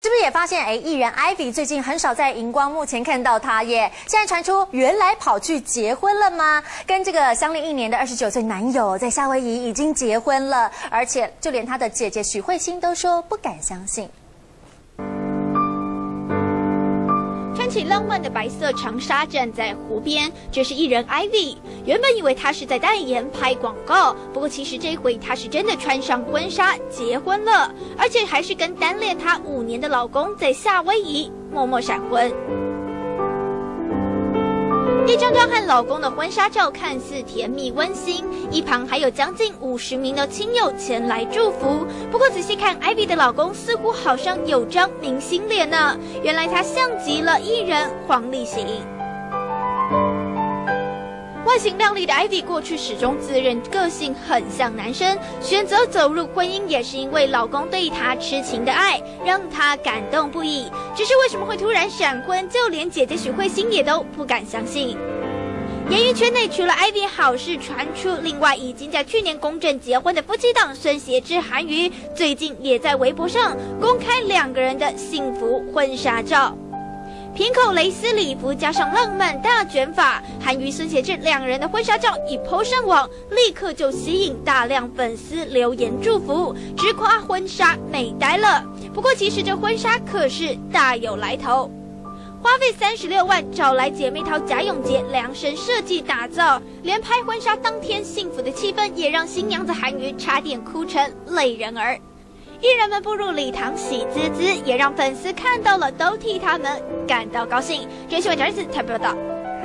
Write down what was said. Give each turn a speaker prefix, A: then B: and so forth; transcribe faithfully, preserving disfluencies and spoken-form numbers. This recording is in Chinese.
A: 是不是也发现，哎，艺人 Ivy 最近很少在荧光幕前看到她耶？现在传出原来跑去结婚了吗？跟这个相恋一年的二十九岁男友在夏威夷已经结婚了，而且就连她的姐姐许慧欣都说不敢相信。
B: 穿起浪漫的白色长纱站在湖边，这是艺人 Ivy。原本以为她是在代言拍广告，不过其实这回她是真的穿上婚纱结婚了，而且还是跟单恋她五年的老公在夏威夷默默闪婚。 一张张和老公的婚纱照看似甜蜜温馨，一旁还有将近五十名的亲友前来祝福。不过仔细看 ，Ivy 的老公似乎好像有张明星脸呢，原来他像极了艺人黄立行。 外形靓丽的 Ivy 过去始终自认个性很像男生，选择走入婚姻也是因为老公对她痴情的爱，让她感动不已。只是为什么会突然闪婚，就连姐姐许慧欣也都不敢相信。演艺圈内除了 Ivy 好事传出，另外已经在去年公证结婚的夫妻档孙协志、韩瑜，最近也在微博上公开两个人的幸福婚纱照。 平口蕾丝礼服加上浪漫大卷发，韩瑜、孙协志两人的婚纱照一 po 上网，立刻就吸引大量粉丝留言祝福，直夸婚纱美呆了。不过其实这婚纱可是大有来头，花费三十六万找来姐妹淘贾永婕量身设计打造，连拍婚纱当天幸福的气氛也让新娘子韩瑜差点哭成泪人儿。 艺人们步入礼堂，喜滋滋，也让粉丝看到了，都替他们感到高兴。这新闻早日台北报道。